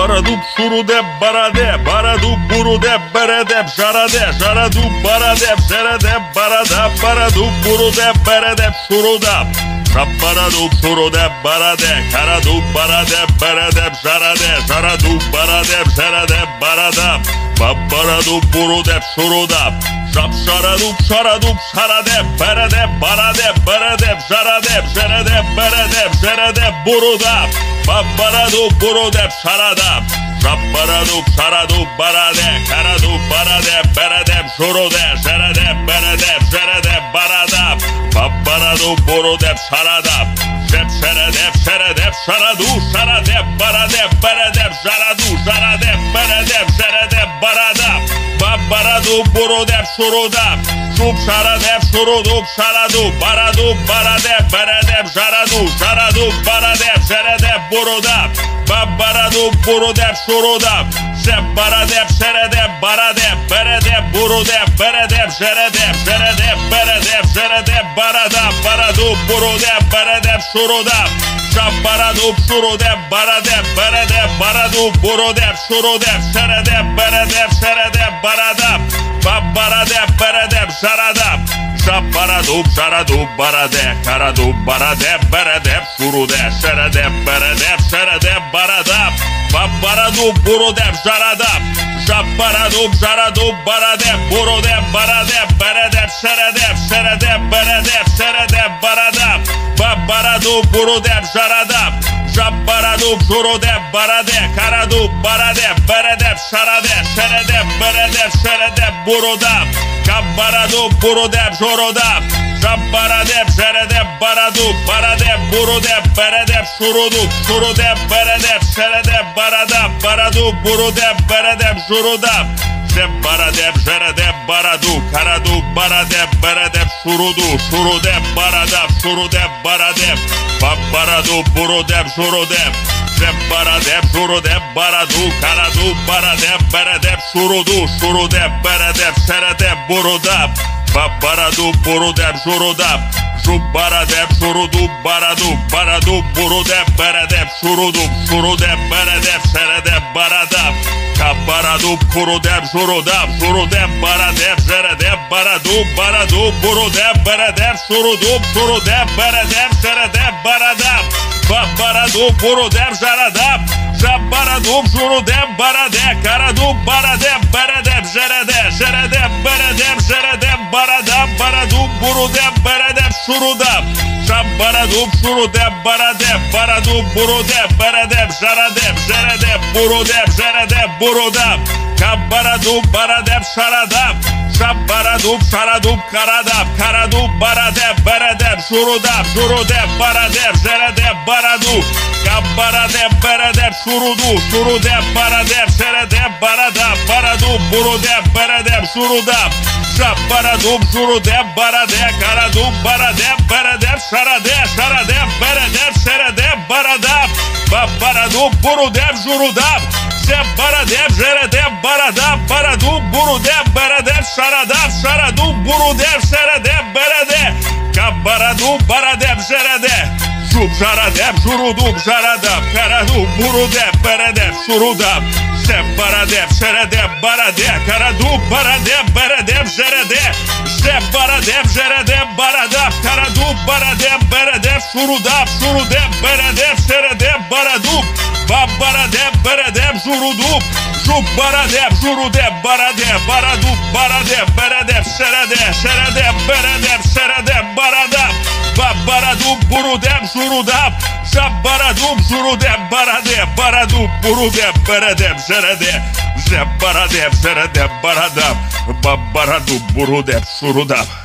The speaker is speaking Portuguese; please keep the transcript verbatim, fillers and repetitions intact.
Baradub surudeb baradeb, baradub burudeb beredeb, jaradeb, jaradub baradeb, zeredeb baradab, baradub burudeb beredeb surudab. Baradub surudeb baradeb, karadub baradeb beredeb, jaradeb, jaradub baradeb, zeredeb baradab. Baradub burudeb surudab. Şap şaradub şaradub şaradeb, beredeb baradeb, beredeb, jaradeb, zeredeb beredeb, zeredeb burudab. Baradub burudeb şaradab. Baradub şaradub baradeb, karadub baradeb, beredeb surudeb, zeredeb beredeb, zeredeb baradab. Baradub burudeb şaradab. Şep şeredeb şeredeb şaradu şaradeb baradeb, beredeb jaradu jaradeb, beredeb zeredeb baradab. Baradub burudeb surudab. Şup şaradeb surudub şaradu, baradub baradeb, beredeb jaradu, jaradu baradeb, zeredeb burudab. Baradub burudeb surudab. Şep baradeb şeredeb baradeb, beredeb burudeb, beredeb zeredeb, zeredeb beredeb, zeredeb baradab. Baradub burudeb beredeb surudab. Şap baradub surudeb baradeb, beredeb baradub burudeb surudeb, seredeb beredeb, seredeb baradab. Baradeb beredeb zaradab. Şap baradub zaradub baradeb, karadub baradeb, beredeb surudeb, seredeb beredeb, seredeb baradab. Baradub burudeb zaradab. Şap baradub zaradub baradeb, burudeb baradeb, beredeb seredeb, seredeb beredeb, seredeb baradab. Baradub burudeb zaradab. Şap baradub surudeb baradeb, karadub baradeb, beredeb saradeb, seredeb beredeb, seredeb burudab. Baradub burudeb zorodab. Şap baradeb zeredeb baradub, baradeb burudeb, beredeb surudub, surudeb beredeb, seredeb baradab. Baradub burudeb beredeb zurudab. Şep baradeb zeredeb baradu, karadub baradeb, beredeb surudu, surudeb baradab, surudeb baradeb. Baradub burudeb zurudeb. Şep baradeb zurudeb baradu, karadub baradeb, beredeb surudu, surudeb beredeb, seredeb burudab. Baradub burudeb zurudab. Şup baradeb surudub baradub, baradub burudeb beredeb surudub, surudeb beredeb, seredeb baradab. Baradub burudeb zurudab, surudeb baradeb, zeredeb baradub, baradub burudeb beredeb surudub, surudeb beredeb, seredeb baradab. Baradub burudeb zaradab. Baradub zurudeb baradeb, karadub baradeb, beredeb zeredeb, zeredeb beredeb, zeredeb baradab. Baradub burudeb beredeb surudab. Baradub surudeb baradeb, baradub burudeb beredeb, zaradeb, zeredeb burudeb, zeredeb burudab. Baradub baradeb saradab. Baradub saradub karadab, karadub baradeb, beredeb surudab, surudeb baradeb, zeredeb baradub. Baradeb beredeb surudu, surudeb baradeb, seredeb baradab. Baradub burudeb beredeb surudab. Baradub surudeb baradeb, karadub baradeb, beredeb saradeb, saradeb beredeb, seredeb baradab. Baradub burudeb zurudab. Baradeb zeredeb baradab. Baradub burudeb beredeb saradab, saradub burudeb seredeb beredeb. Baradub baradeb zeredeb. Şup zaradeb zurudub zaradab, karadub burudeb beredeb surudab. Sep baradeb seredeb baradeb, karadub baradeb, beredeb zeredeb. Sep baradeb zeredeb baradab, karadub baradeb, beredeb surudab, surudeb beredeb, seredeb baradub. Baradeb beredeb zurudub. Şup baradeb zurudeb baradeb, baradub baradeb, beredeb seredeb, seredeb beredeb, seredeb baradab. Baradub burudeb zurudab. Şap baradub zurudeb baradeb, baradub burudeb beredeb zeredeb. Zep baradeb zeredeb baradab. Baradub burudeb surudab.